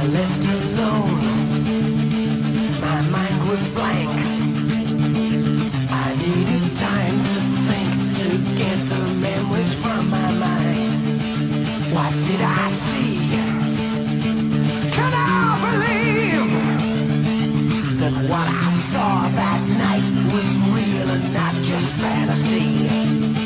left alone, my mind was blank. I needed time to think, to get the memories from my mind. What did I see? Can I believe that what I saw that night was real and not just fantasy?